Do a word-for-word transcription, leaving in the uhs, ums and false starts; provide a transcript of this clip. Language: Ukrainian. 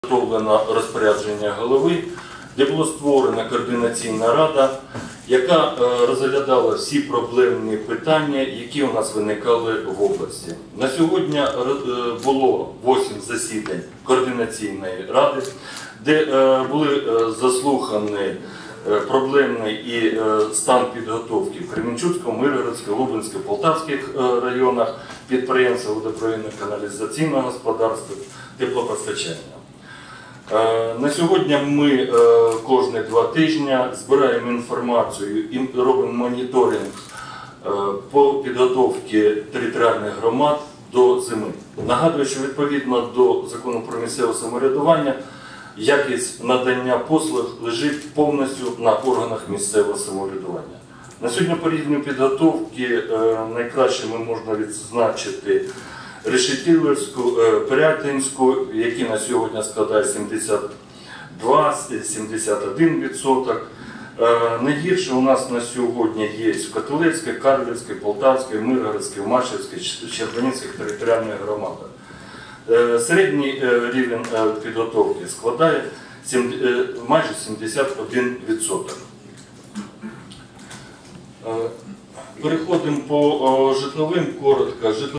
Підготовлено розпорядження голови, де була створена координаційна рада, яка розглядала всі проблемні питання, які у нас виникали в області. На сьогодні було вісім засідань координаційної ради, де були заслухані проблемний і стан підготовки в Кременчуцькому, Миргородському, Лубенському, Полтавських районах, підприємства водопровідно-каналізаційного господарства, теплопостачання. На сьогодні ми кожні два тижні збираємо інформацію і робимо моніторинг по підготовці територіальних громад до зими. Нагадую, що відповідно до закону про місцеве самоврядування якість надання послуг лежить повністю на органах місцевого самоврядування. На сьогодні по рівню підготовки найкращими можна відзначити Решетилівську, Пирятинську, які на сьогодні складають сімдесят два - сімдесят один відсоток. Найгірше у нас на сьогодні є в Котелевській, Карлівській, Полтавській, Миргородській, Машівській, Щербанівських територіальних громадах. Середній рівень підготовки складає майже сімдесят один відсоток. Переходимо по житловим коротко.